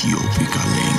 Ethiopia Link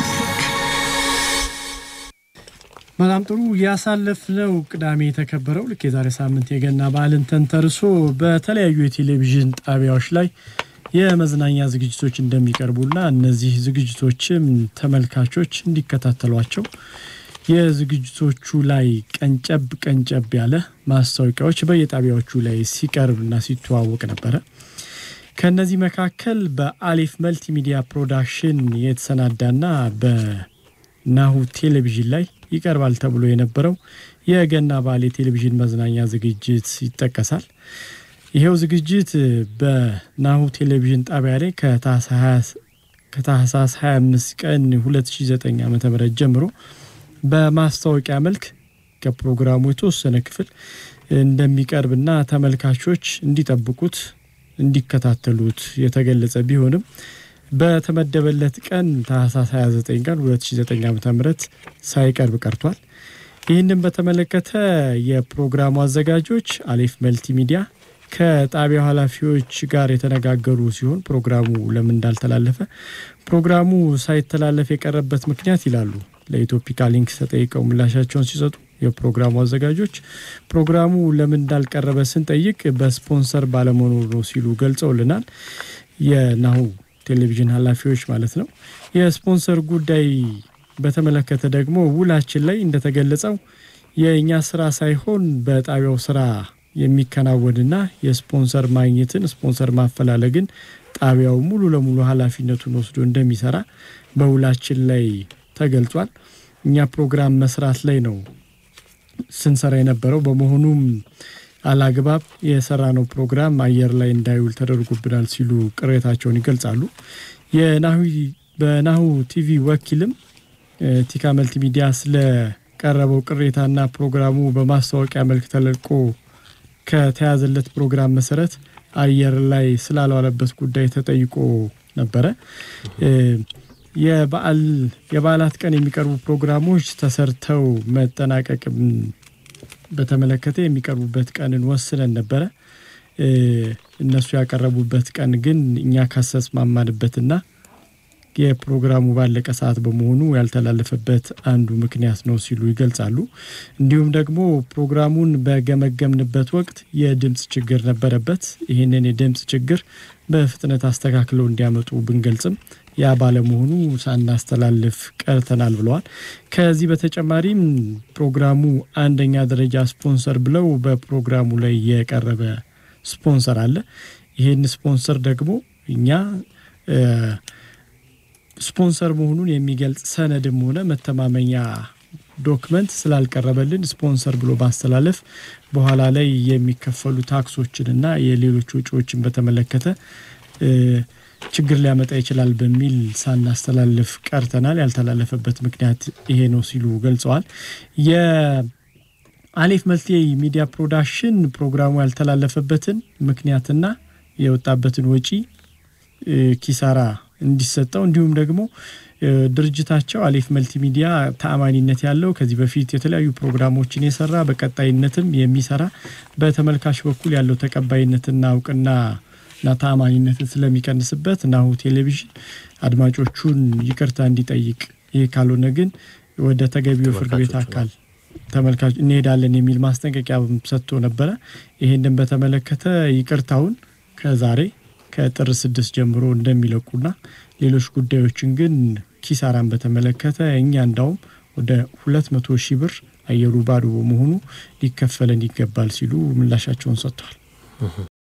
ማላም ጥሩ ያሳለፍነው ቅዳሜ ተከበረው ለከ ዛሬ ሳምንት የገና በዓልን ተንተርሶ በተለያዩ የቴሌቪዥን ጣቢያዎች ላይ የመዝናኛ ዝግጅቶች እንደሚቀርቡና እነዚህ ዝግጅቶችም ተመልካቾች እንዲከታተሏቸው የዝግጅቶቹ ላይ ቀንጨብ ያለ ማስታወቂያዎች በየጣቢያዎቹ ላይ ሲቀርብና ሲተዋወቅ ነበር። ከነዚህ መካከል በአሊፍ መልቲሚዲያ ፕሮዳክሽን የተሰናዳና በናሁ ቴሌቪዥን ላይ ይቀርባል ተብሎ የነበረው የገና በዓል ቴሌቪዥን መዝናኛ ዝግጅት ይጠቀሳል። ይሄው ዝግጅት በናሁ ቴሌቪዥን ጣቢያ ላይ ከታህሳስ 25 ቀን 2009 ዓ.ም ጀምሮ በማስታወቂያ መልክ ከፕሮግራሙ የተወሰነ ክፍል እንደሚቀርብና ተመልካቾች እንዲጠብቁት እንዲከታተሉት የተገለጸ ቢሆንም በተመደበለት ቀን ታህሳስ 29 ቀን 2009 ዓ.ም ሳይቀርብ ቀርቷል። ይህንን በተመለከተ የፕሮግራሙ አዘጋጆች አሊፍ መልቲሚዲያ ከጣቢያው ኃላፊዎች ጋር የተነጋገሩ ሲሆን ፕሮግራሙ ለምን እንዳልተላለፈ ፕሮግራሙ ሳይተላለፍ የቀረበት ምክንያት ይላሉ ለኢትዮፒካ ሊንክ ተጠይቀው ምላሻቸውን ሲሰጡ የፕሮግራሙ አዘጋጆች ፕሮግራሙ ለምን እንዳልቀረበ ስንጠይቅ በስፖንሰር ባለመኖር ነው ሲሉ ገልጸውልናል። የናሁ ቴሌቪዥን ኃላፊዎች ማለት ነው። የስፖንሰር ጉዳይ በተመለከተ ደግሞ ውላችን ላይ እንደተገለጸው የኛ ስራ ሳይሆን በጣቢያው ስራ የሚከናወንና የስፖንሰር ማግኘትን ስፖንሰር ማፈላለግን ጣቢያው ሙሉ ለሙሉ ኃላፊነቱን ወስዶ እንደሚሰራ በውላችን ላይ ተገልጿል። እኛ ፕሮግራም መስራት ላይ ነው ስንሰራ የነበረው በመሆኑም አላግባብ የሰራነው ፕሮግራም አየር ላይ እንዳይውል ተደርጎብናል ሲሉ ቅሬታቸውን ይገልጻሉ። በናሁ ቲቪ ወኪልም ቲካ መልቲሚዲያ ስለቀረበው ቅሬታና ፕሮግራሙ በማስታወቂያ መልክ ተለቆ ከተያዘለት ፕሮግራም መሰረት አየር ላይ ስላልዋለበት ጉዳይ ተጠይቆ ነበር። የበዓላት ቀን የሚቀርቡ ፕሮግራሞች ተሰርተው መጠናቀቅም በተመለከተ የሚቀርቡበት ቀንን ወስነን ነበር። እነሱ ያቀረቡበት ቀን ግን እኛ ካሰስማማንበትና የፕሮግራሙ ባለቀ ሰዓት በመሆኑ ያልተላለፈበት አንዱ ምክንያት ነው ሲሉ ይገልጻሉ። እንዲሁም ደግሞ ፕሮግራሙን በገመገምንበት ወቅት የድምጽ ችግር ነበረበት። ይሄንን የድምጽ ችግር በፍጥነት አስተካክለው እንዲያመጡ ብንገልጽም ያ ባለመሆኑ ሳናስተላልፍ ቀርተናል ብለዋል። ከዚህ በተጨማሪም ፕሮግራሙ አንደኛ ደረጃ ስፖንሰር ብለው በፕሮግራሙ ላይ የቀረበ ስፖንሰር አለ። ይሄን ስፖንሰር ደግሞ እኛ ስፖንሰር መሆኑን የሚገልጽ ሰነድም ሆነ መተማመኛ ዶክመንት ስላልቀረበልን ስፖንሰር ብሎ ባስተላለፍ በኋላ ላይ የሚከፈሉ ታክሶችንና የሌሎች ወጪዎችን በተመለከተ ችግር ሊያመጣ ይችላል በሚል ሳናስተላልፍ ቀርተናል። ያልተላለፈበት ምክንያት ይሄ ነው ሲሉ ገልጸዋል። የአሊፍ መልቲሚዲያ ፕሮዳክሽን ፕሮግራሙ ያልተላለፈበትን ምክንያትና የወጣበትን ወጪ ኪሳራ እንዲሰጠው እንዲሁም ደግሞ ድርጅታቸው አሊፍ መልቲሚዲያ ተአማኒነት ያለው ከዚህ በፊት የተለያዩ ፕሮግራሞችን የሰራ በቀጣይነትም የሚሰራ በተመልካች በኩል ያለው ተቀባይነትና እውቅና ተአማኒነትን ስለሚቀንስበት ናሁ ቴሌቪዥን አድማጮቹን ይቅርታ እንዲጠይቅ ይሄ ካልሆነ ግን ወደ ተገቢው ፍርድ ቤት አካል ተመልካች እንሄዳለን የሚል ማስጠንቀቂያ ሰጥቶ ነበር። ይሄንን በተመለከተ ይቅርታውን ከዛሬ ከጥር 6 ጀምሮ እንደሚለቁና ሌሎች ጉዳዮችን ግን ኪሳራን በተመለከተ እኛ እንዳውም ወደ 200,000 ብር አየሩ ባዶ በመሆኑ ሊከፈለን ይገባል ሲሉ ምላሻቸውን ሰጥተዋል።